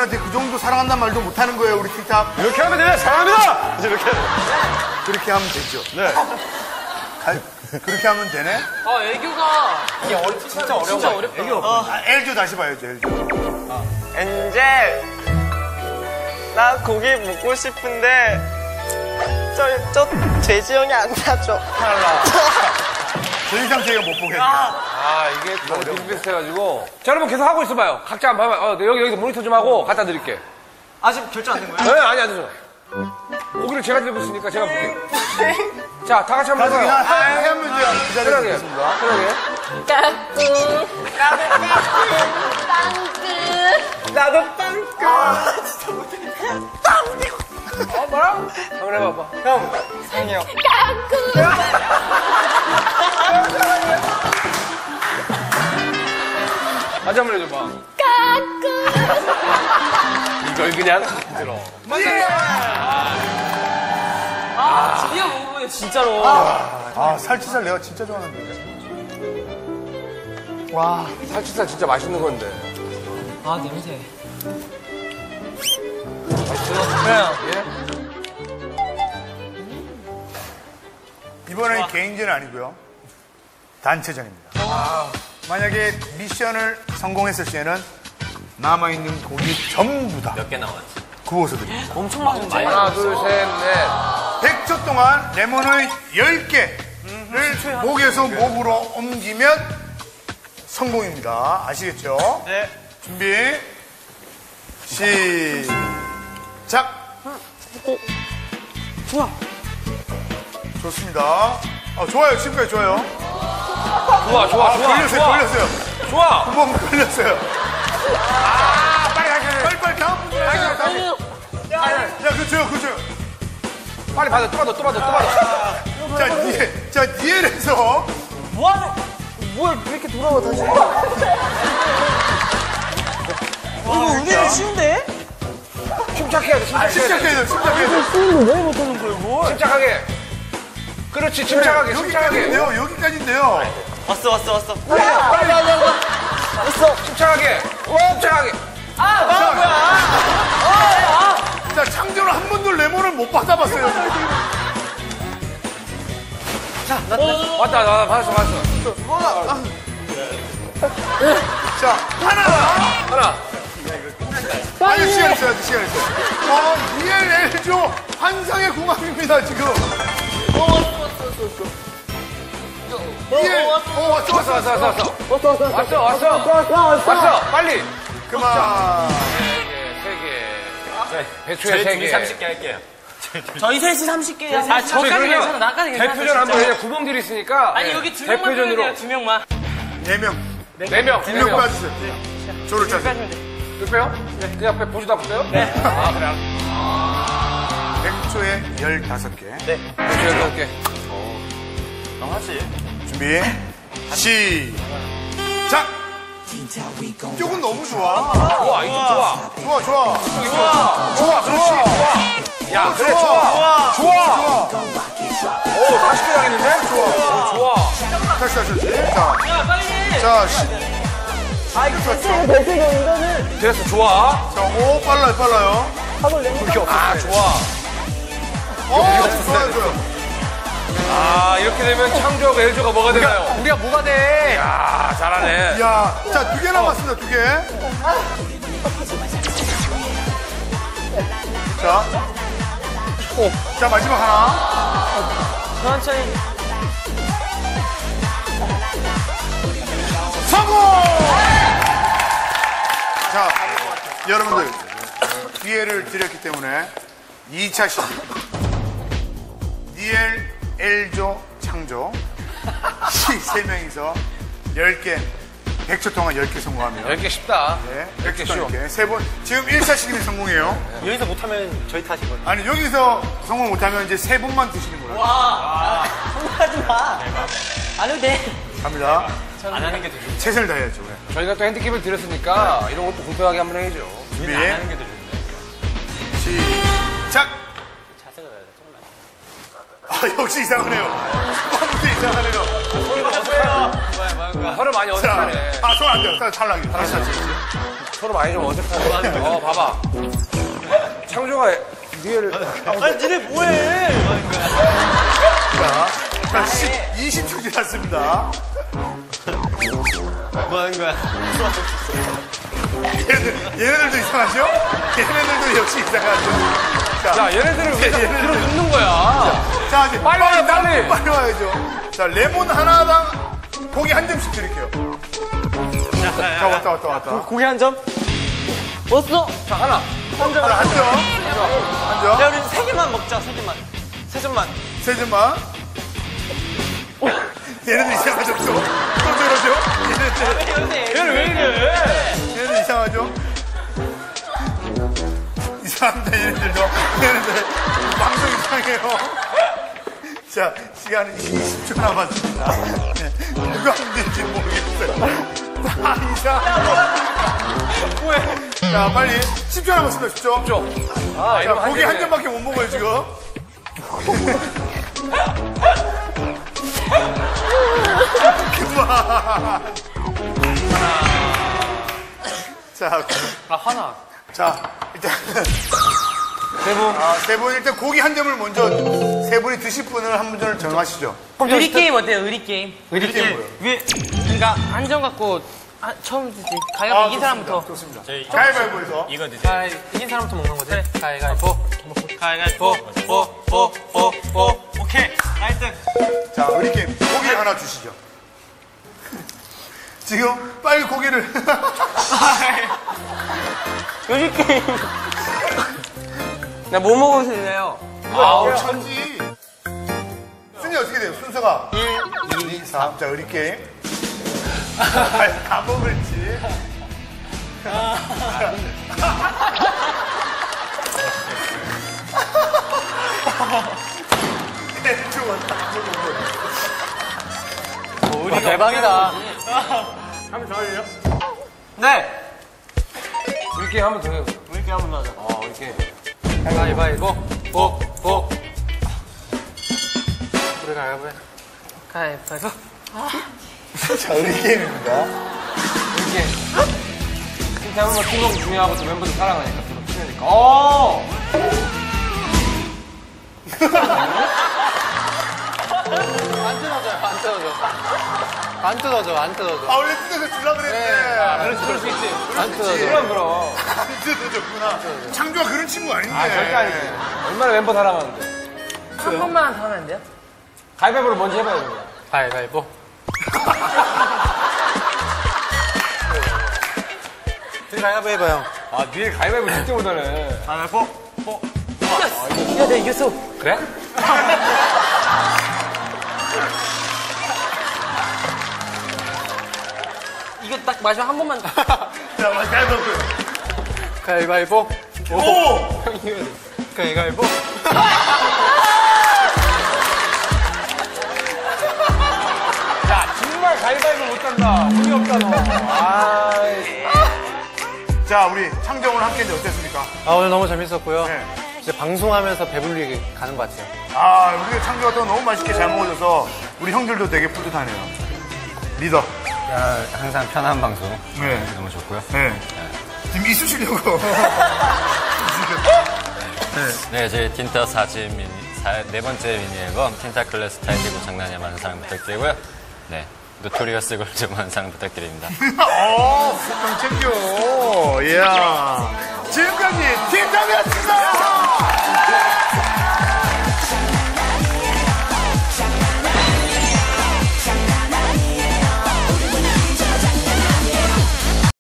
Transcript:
여자들한테 그 정도 사랑한다는 말도 못하는 거예요, 우리 틱탑. 이렇게 하면 되네. 사랑합니다. 이렇게. 그렇게 하면 되죠. 네. 그렇게 하면 되네? 애교가. 이게 진짜 어려워. 진짜 어렵다. 엘조 다시 봐야죠, 엘조. 엔젤, 나 고기 먹고 싶은데 저 돼지 형이 안 사줘. 더 이상 저희가 못 보겠네요. 이게 너무 비슷비슷해가지고. 자, 여러분 계속 하고 있어봐요. 각자 한번 봐봐요. 여기서 모니터 좀 하고 갖다 드릴게. 아직 결정 안 된 거예요? 네, 아니, 안 되죠. 고기를 제가 들고 있으니까 제가 볼게요. 자, 다 같이 한번 해봐요. 하얀 문제야. 기다려주겠습니다. 편하게. 까꿍. 나도 빵꾸. 진짜 못해. 뭐라? 한번 해봐봐. 형, 사랑해요. 다시 한번 해줘봐. 이걸 그냥 들어. 드디어 먹어보네, 진짜로. 살치살 내가 진짜 좋아하는데. 와, 살치살 진짜 맛있는 건데. 냄새. 그래요. 예? 이번엔 개인전 아니고요. 단체전입니다. 만약에 미션을 성공했을 때는 남아있는 고기 전부 다 몇 개 나왔지? 구워서 드립니다. 엄청 많은 거 하나, 둘, 셋, 넷. 100초 동안 레몬을 10개를 목에서 목으로 옮기면 성공입니다. 아시겠죠? 네. 준비. 시작. 좋아. 좋습니다. 좋아요. 지금까지 좋아요. 좋아. 걸렸어요. 좋아. 구멍 걸렸어요. 빨리 가셔야 돼. 빨리 다음 분들 하세요. 다시. 야, 그렇죠. 빨리 받아, 또 받아. 자, 니엘에서 뭐하는? 뭐야, 왜 이렇게 돌아와, 다시? 이거 의외로 쉬운데? 침착해야 돼, 침착해야 돼요. 쉬운데 왜 못하는 거예요, 뭘? 침착하게. 그렇지, 침착하게. 여기까지인데요. 왔어. 침착하게. 자, 창조는 한 번도 레몬을 못 받아봤어요. 왔다, 받았어. 자, 하나. 아니, 시간 있어요. 니엘 엘조 환상의 궁합입니다, 지금. 왔어. 빨리. 그만. 3개. 배추에 3개. 30개 할게요. 저희 셋이 30개야. 저까지 괜찮아, 나까지 괜찮아. 대표전 한번 해야 구멍들이 있으니까. 아니, 여기 2명만 대표전으로. 돼요, 2명만. 4명. 4명. 2명 빠지세요. 저를 짜세요. 또 빼요? 그냥 보지도 않고 빼요? 네. 그래. 100초에 15개. 네. 배추 15개. 하지. 준비. 시작. 이쪽은 너무 좋아. 좋아, 이거 좋아. 좋아. 그렇지. 야, 그래, 좋아. 오, 40개 당했는데? 좋아. 다시. 야, 빨리! 자, 됐어, 좋아. 빨라요. 그렇게 없었어. 좋아. 좋아요. 이렇게 되면 창조하고 엘조가 뭐가 되나요? 우리가 뭐가 돼? 야, 잘하네. 자, 2개 남았습니다, 2개. 자, 마지막 하나. 천천히. 성공! 자, 여러분들, 기회를 드렸기 때문에 2차 시즌. 니엘, 엘조, 창조. 3명이서 10개, 100초 동안 10개 성공하면. 10개 쉽다. 네, 10개 쉬워. 10개. 3번. 지금 1차 시즌이 성공이에요. 여기서 못하면 저희 탓이거든요. 아니, 여기서 성공 못하면 이제 3분만 드시는 거예요. 성공하지 마. 안 해도 돼. 갑니다. 안 하는 게 더 좋은데. 최선을 다해야죠. 네. 저희가 또 핸디캡을 드렸으니까 이런 것도 공평하게 한번 해야죠. 준비. 안 하는 게 더 좋은데. 시작! 자세가 나야 돼. 역시 이상하네요. 처음부터 이상하네요. 서로 많이 어색하네. 손 안 돼요. 탈락이. 다시. 손을 많이 좀 어색하네. 봐봐. 창조가 니를. 아니, 니네 뭐해? 자, 20초 지났습니다. 뭐 하는 거야? 얘네들도 이상하죠? 얘네들도 역시 이상하죠? 야, 얘네들을 왜 자꾸 뒤로 눕는 거야? 자, 이제 빨리 와요, 빨리! 빨리 와야죠. 자, 레몬 하나당 고기 한 점씩 드릴게요. 자, 왔다. 고기 한 점? 왔어? 자, 하나. 한 점. 야, 한 점. 우리 3개만 먹자, 3개만. 3점만. 세 점만. 얘네들 이상하죠? 또 저러죠? 얘는 왜 이래? 얘네들 이상하죠? 이상합니다, 얘네들도. 얘네들 방송 이상해요. 자, 시간은 20초 남았습니다. 네, 누가 힘든지 모르겠어요. 다 이상하고. 자, 빨리. 10초 남았습니다, 10초. 아, 자, 이러면 고기 한 점밖에 못 먹어요, 지금. 그만. 자, 하나. 자, 일단. 세 분. 세 분 일단 고기 한 점을 먼저 세 분이 드실 분을 한 분을 정하시죠. 의리 게임 어때요, 의리 게임? 의리 게임 뭐예요? 그러니까 한 점 갖고 처음 드지. 가위바위보 이긴 사람부터. 좋습니다. 가위바위보에서. 이거 드세요. 이긴 사람부터 먹는 거지? 가위바위보. 가위바위보. 오케이. 나이스. 자, 의리 게임 고기 하나 주시죠. 지금 빨리 고기를. 의리 게임. 나 뭐 먹으실래요? 아우 천지. 순위 어떻게 돼요? 순서가 1, 2, 3. 자, 의리 게임. 다 먹을지. 우리 대박이다. 한번 더 할래요? 네. 이렇게 하면 돼요. 의리 게임 한번 하자. 이렇게. 가위바위보. 우리 가위바위보. 가위바위보. 자, 의리 게임입니다. 이렇게. 진짜 한번 팀워크 중요하고 또 멤버들 사랑하니까. 서로 친하니까. 안 뜯어져. 아, 원래 뜯어서 주려고 그랬는데. 그럴 수 있지. 안 뜯어져. 그럼. 안 뜯어졌구나. 창조가 그런 친구 아닌데. 절대 아니지. 얼마나 멤버 사랑하는데. 한 번만 더 하면 안 돼요? 가위바위보를 먼저 해봐야 돼. 가위바위보. 둘이 가위바위보 해봐요. 니네 가위바위보 진짜 못하네. 가위바위보. 야, 내가 이겼어. 그래? 이거 딱 마지막 한 번만. 자, 가위바위보. 가위바위보. 오! 가위바위보. 야, 정말 가위바위보 못한다. 운이 없다, 너. 자, 우리 창조 오늘 함께 했는데 어땠습니까? 오늘 너무 재밌었고요. 네. 이제 방송하면서 배불리 가는 것 같아요. 아, 우리 창조가 또 너무 맛있게 잘 먹어줘서 우리 형들도 되게 뿌듯하네요. 리더. 항상 편한 방송 네. 너무 좋고요. 네. 지금 있으시려고. 네, 저희 틴타 4집 네 번째 미니 앨범 틴타 클래스 타이틀곡 장난이 많은 사랑 부탁드리고요. 네, 노토리어스 골드 많은 사랑 부탁드립니다. 어, 좀 챙겨. 이야.